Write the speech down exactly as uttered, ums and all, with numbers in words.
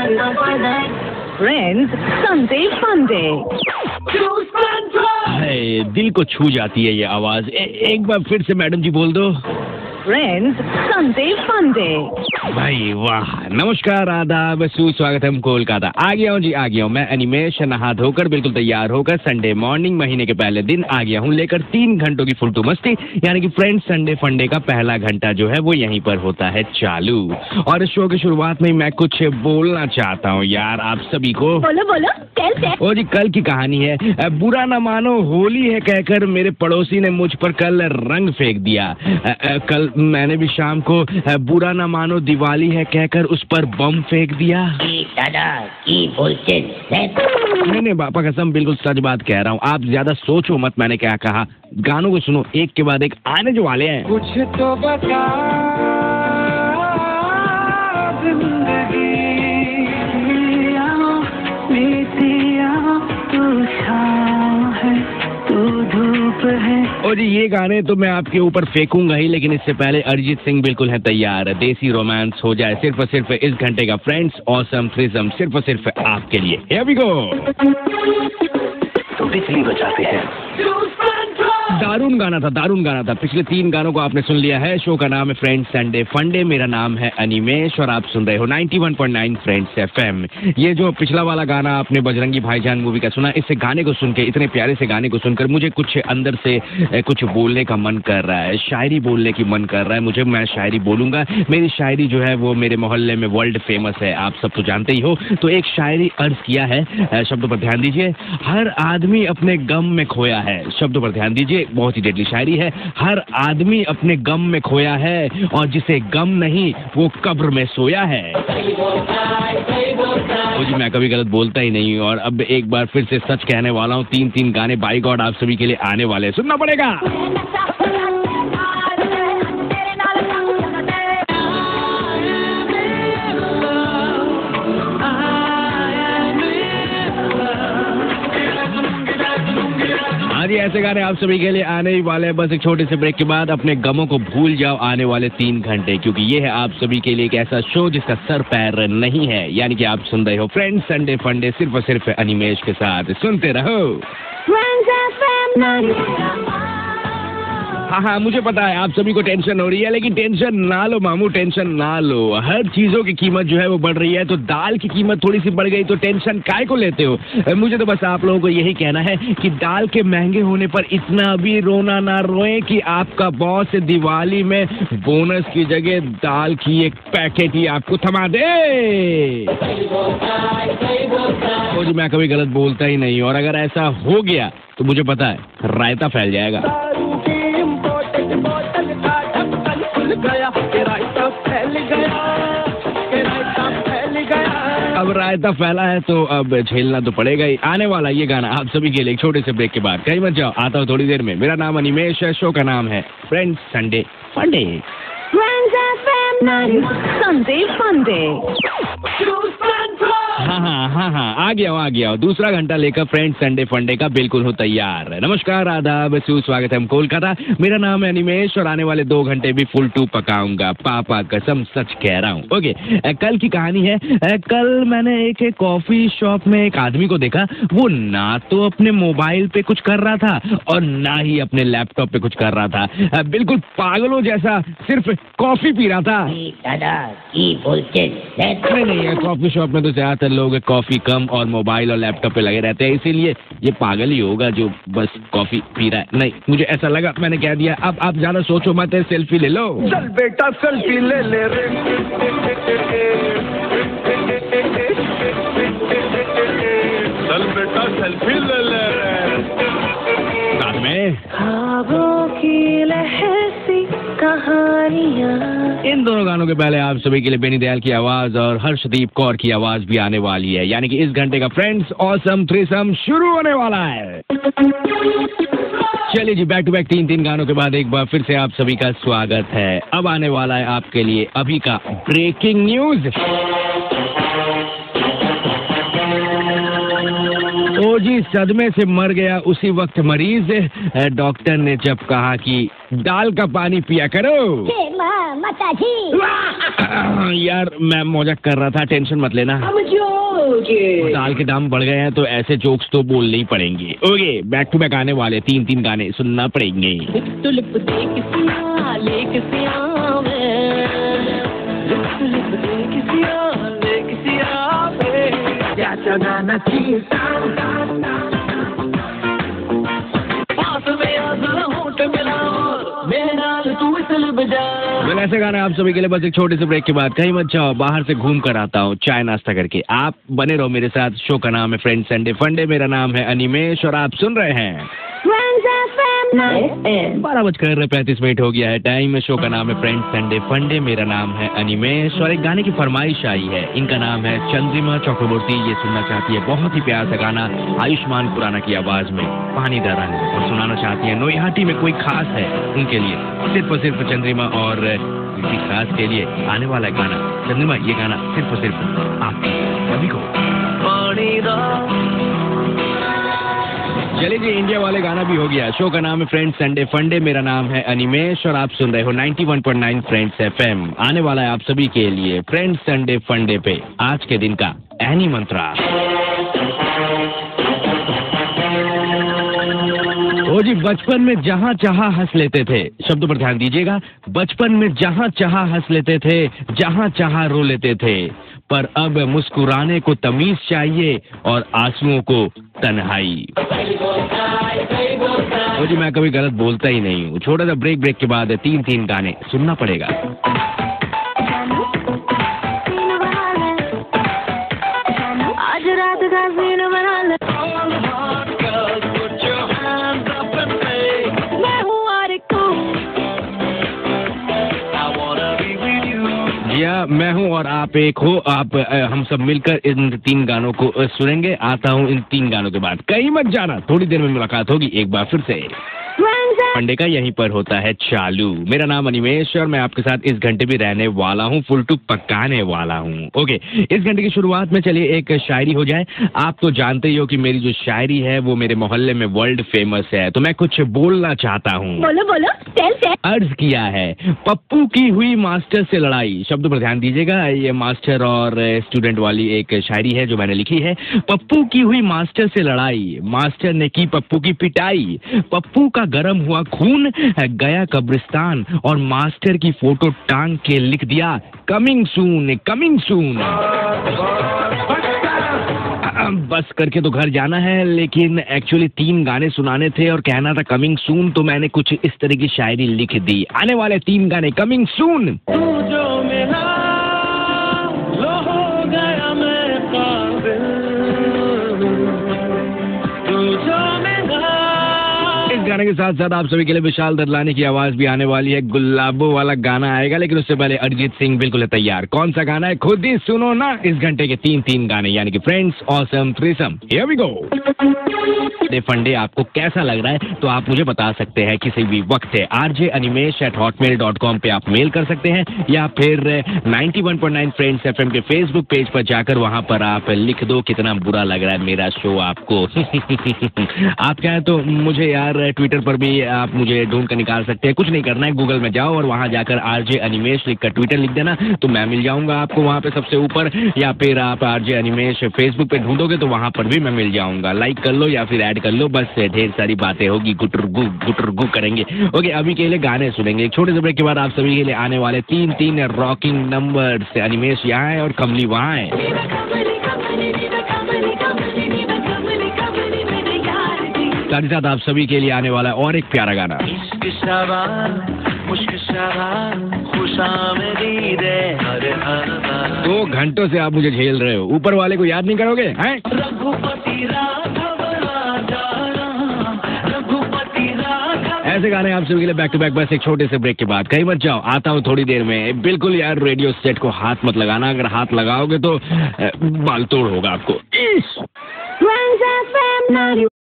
Friends Sunday फंडे। हाय, दिल को छू जाती है ये आवाज। ए, एक बार फिर से मैडम जी बोल दो। फ्रेंड्स संडे फंडे। भाई वाह, नमस्कार, आदाब, सुस्वागतम कोलकाता। आ गया हूँ जी, आ गया हूँ। मैं अनिमेश, नहा धोकर बिल्कुल तैयार होकर संडे मॉर्निंग महीने के पहले दिन आ गया हूँ, लेकर तीन घंटों की फुलटू मस्ती, यानी कि फ्रेंड्स संडे फंडे का पहला घंटा जो है वो यहीं पर होता है चालू। और इस शो की शुरुआत में मैं कुछ बोलना चाहता हूँ यार आप सभी को। बोलो बोलो। ओ जी, कल की कहानी है। बुरा न मानो होली है कहकर मेरे पड़ोसी ने मुझ पर कल रंग फेंक दिया। कल मैंने भी शाम को बुरा न मानो दिवाली है कहकर उस पर बम फेंक दिया। दादा की बोलते नहीं नहीं बापा कसम, बिल्कुल सच बात कह रहा हूँ। आप ज्यादा सोचो मत मैंने क्या कहा। गानों को सुनो, एक के बाद एक आने जो वाले हैं। कुछ तो बता जिंदगी और जी ये गाने तो मैं आपके ऊपर फेंकूंगा ही, लेकिन इससे पहले अरिजीत सिंह बिल्कुल है तैयार। देसी रोमांस हो जाए सिर्फ और सिर्फ इस घंटे का फ्रेंड्स ऑसम थ्रीसम, सिर्फ और सिर्फ आपके लिए। Here we go। तो बिजली बचाते हैं। दारुण गाना था, दारुण गाना था। पिछले तीन गानों को आपने सुन लिया है। शो का नाम है फ्रेंड्स संडे फंडे। मेरा नाम है अनिमेश और आप सुन रहे हो इक्यानवे पॉइंट नौ फ्रेंड्स एफएम। ये जो पिछला वाला गाना आपने बजरंगी भाईजान मूवी का सुना, इससे गाने को सुन के, इतने प्यारे से गाने को सुनकर मुझे कुछ अंदर से कुछ बोलने का मन कर रहा है, शायरी बोलने की मन कर रहा है मुझे। मैं शायरी बोलूंगा। मेरी शायरी जो है वो मेरे मोहल्ले में वर्ल्ड फेमस है, आप सब तो जानते ही हो। तो एक शायरी अर्ज किया है, शब्दों पर ध्यान दीजिए। हर आदमी अपने गम में खोया है। शब्दों पर ध्यान दीजिए, बहुत ही डेडली शायरी है। हर आदमी अपने गम में खोया है और जिसे गम नहीं वो कब्र में सोया है। ओ जी, मैं कभी गलत बोलता ही नहीं। और अब एक बार फिर से सच कहने वाला हूँ, तीन तीन गाने बाय गॉड आप सभी के लिए आने वाले, सुनना पड़ेगा। हाँ जी, ऐसे गाने आप सभी के लिए आने ही वाले हैं। बस एक छोटे से ब्रेक के बाद अपने गमों को भूल जाओ आने वाले तीन घंटे, क्योंकि ये है आप सभी के लिए एक ऐसा शो जिसका सर पैर नहीं है, यानी कि आप सुन रहे हो फ्रेंड्स संडे फंडे सिर्फ और सिर्फ अनिमेश के साथ। सुनते रहो। हाँ हाँ मुझे पता है आप सभी को टेंशन हो रही है, लेकिन टेंशन ना लो मामू, टेंशन ना लो। हर चीजों की कीमत जो है वो बढ़ रही है, तो दाल की कीमत थोड़ी सी बढ़ गई तो टेंशन काय को लेते हो। मुझे तो बस आप लोगों को यही कहना है कि दाल के महंगे होने पर इतना भी रोना ना रोए कि आपका बॉस दिवाली में बोनस की जगह दाल की एक पैकेट ही आपको थमा दे। तो जी मैं कभी गलत बोलता ही नहीं, और अगर ऐसा हो गया तो मुझे पता है रायता फैल जाएगा। अब रायता फैला है तो अब झेलना तो पड़ेगा ही। आने वाला ये गाना आप सभी के लिए एक छोटे से ब्रेक के बाद। कहीं मत जाओ, आता हूँ थोड़ी देर में। मेरा नाम अनिमेश है, शो का नाम है फ्रेंड्स संडे फंडे। संडे फंडे। हाँ हाँ हाँ हाँ आ गया हूँ आ गया हूँ दूसरा घंटा लेकर फ्रेंड्स संडे फंडे का बिल्कुल हो तैयार। नमस्कार, आदाब, सुस्वागतम कोलकाता। मेरा नाम है अनिमेश और आने वाले दो घंटे भी फुल टू पकाऊंगा, पापा कसम सच कह रहा हूँ। ओके, कल की कहानी है। कल मैंने एक कॉफी शॉप में एक आदमी को देखा। वो ना तो अपने मोबाइल पे कुछ कर रहा था और ना ही अपने लैपटॉप पे कुछ कर रहा था, बिल्कुल पागलों जैसा सिर्फ कॉफी पी रहा था। दादा की बोलते नहीं नहीं, कॉफी शॉप में तो ज्यादातर लोग कॉफी कम और मोबाइल और लैपटॉप पे लगे रहते हैं, इसीलिए ये पागल ही होगा जो बस कॉफी पी रहा है। नहीं, मुझे ऐसा लगा, मैंने कह दिया। अब आप ज्यादा सोचो मत, सेल्फी ले लो। चल बेटा सेल्फी ले ले रे। चल बेटा सेल्फी ले ले रे। साथ में ख्वाबों की लहसी कहानियाँ। इन दोनों गानों के पहले आप सभी के लिए बेनी दयाल की आवाज और हर्षदीप कौर की आवाज भी आने वाली है, यानी कि इस घंटे का फ्रेंड्स ऑसम थ्रीसम शुरू होने वाला है। चलिए जी, बैक टू बैक तीन तीन गानों के बाद एक बार फिर से आप सभी का स्वागत है। अब आने वाला है आपके लिए अभी का ब्रेकिंग न्यूज। ओ ओ जी, सदमे से मर गया उसी वक्त मरीज। डॉक्टर ने जब कहा कि दाल का पानी पिया करो। माता जी यार मैं मौजक कर रहा था, टेंशन मत लेना। दाल के दाम बढ़ गए हैं तो ऐसे जोक्स तो बोलने ही पड़ेंगे। ओके, बैक टू बैक आने वाले तीन तीन गाने सुनना पड़ेंगे। मैंने ऐसे गाना आप सभी के लिए बस एक छोटे से ब्रेक के बाद। कहीं मत जाओ, बाहर से घूम कर आता हूँ चाय नाश्ता करके। आप बने रहो मेरे साथ। शो का नाम है फ्रेंड्स संडे फंडे। मेरा नाम है अनिमेश और आप सुन रहे हैं बारह बजकर पैंतीस मिनट हो गया है टाइम। शो का नाम है फ्रेंड्स संडे फंडे। मेरा नाम है अनिमेश और एक गाने की फरमाइश आई है। इनका नाम है चंद्रिमा चक्रवर्ती। ये सुनना चाहती है बहुत ही प्यार सा गाना आयुष्मान खुराना की आवाज में, पानी दा रंग। और सुनाना चाहती है नोयाहाटी में कोई खास है उनके लिए, सिर्फ और सिर्फ चंद्रिमा और किसी खास के लिए आने वाला गाना। चंद्रिमा, ये गाना सिर्फ और सिर्फ आप सभी को। चलिए जी, इंडिया वाले गाना भी हो गया। शो का नाम है फ्रेंड्स संडे फंडे। मेरा नाम है अनिमेश और आप सुन रहे हो ninety one point nine friends FM. आने वाला है आप सभी के लिए फ्रेंड्स संडे फंडे पे आज के दिन का एनी मंत्रा। ओ जी, बचपन में जहाँ चाहा हंस लेते थे। शब्दों पर ध्यान दीजिएगा। बचपन में जहाँ चाहा हंस लेते थे, जहाँ चाहा रो लेते थे, पर अब मुस्कुराने को तमीज चाहिए और आंसुओं को तन्हाई। ओ जी, मैं कभी गलत बोलता ही नहीं हूँ। छोटा सा ब्रेक, ब्रेक के बाद तीन तीन गाने सुनना पड़ेगा। आज रात का सीन बना ले। मैं हूँ आरिको। या मैं हूँ और आप एक हो। आप अ, हम सब मिलकर इन तीन गानों को अ, सुनेंगे। आता हूँ इन तीन गानों के बाद। कहीं मत जाना, थोड़ी देर में मुलाकात होगी एक बार फिर से। फंडे का यहीं पर होता है चालू। मेरा नाम अनिमेश और मैं आपके साथ इस घंटे भी रहने वाला हूँ, फुल टू पकाने वाला हूँ। ओके, इस घंटे की शुरुआत में चलिए एक शायरी हो जाए। आप तो जानते ही हो कि मेरी जो शायरी है वो मेरे मोहल्ले में वर्ल्ड फेमस है, तो मैं कुछ बोलना चाहता हूँ। बोलो बोलो, टेल टेल। अर्ज किया है पप्पू की हुई मास्टर से लड़ाई। शब्दों पर ध्यान दीजिएगा। ये मास्टर और स्टूडेंट वाली एक शायरी है जो मैंने लिखी है। पप्पू की हुई मास्टर से लड़ाई, मास्टर ने की पप्पू की पिटाई। पप्पू का गरम हुआ खून गया कब्रिस्तान और मास्टर की फोटो टांग के लिख दिया कमिंग सून, कमिंग सून। बस करके तो घर जाना है, लेकिन एक्चुअली तीन गाने सुनाने थे और कहना था कमिंग सून, तो मैंने कुछ इस तरह की शायरी लिख दी। आने वाले तीन गाने कमिंग सून। गाने के साथ साथ आप सभी के लिए विशाल ददलानी की आवाज भी आने वाली है। गुलाबो वाला गाना आएगा, लेकिन उससे पहले अरिजीत सिंह बिल्कुल है तैयार। कौन सा गाना है खुद ही सुनो ना। इस घंटे के तीन तीन गाने यानी कि friends awesome threesome. Here we go. डे फंडे आपको कैसा लग रहा है तो आप मुझे बता सकते हैं किसी भी वक्त। है RJ Animesh at Hotmail dot com पे आप मेल कर सकते हैं या फिर ninety one point nine friends FM के फेसबुक पेज पर जाकर वहां पर आप लिख दो कितना बुरा लग रहा है मेरा शो आपको। आप कहें तो मुझे यार ट्विटर पर भी आप मुझे ढूंढ कर निकाल सकते हैं। कुछ नहीं करना है, गूगल में जाओ और वहां जाकर आरजे अनिमेश लिखकर ट्विटर लिख देना तो मैं मिल जाऊंगा आपको वहां पे सबसे ऊपर। या फिर आप आरजे अनिमेश फेसबुक पे ढूंढोगे तो वहां पर भी मैं मिल जाऊंगा। लाइक कर लो या फिर ऐड कर लो, बस ढेर सारी बातें होगी, गुटर गु गुटर गु करेंगे। ओके, अभी के लिए गाने सुनेंगे। एक छोटे से ब्रेक के बाद आप सभी के लिए आने वाले तीन तीन रॉकिंग नंबर से। अनिमेश यहाँ है और कमली वहाँ है। साथ ही साथ आप सभी के लिए आने वाला है और एक प्यारा गाना। दो घंटों से आप मुझे झेल रहे हो, ऊपर वाले को याद नहीं करोगे हैं? ऐसे गाने आप सभी के लिए बैक टू बैक। बस एक छोटे से ब्रेक के बाद कहीं मत जाओ, आता हूँ थोड़ी देर में। बिल्कुल यार, रेडियो सेट को हाथ मत लगाना, अगर हाथ लगाओगे तो बाल तोड़ होगा आपको।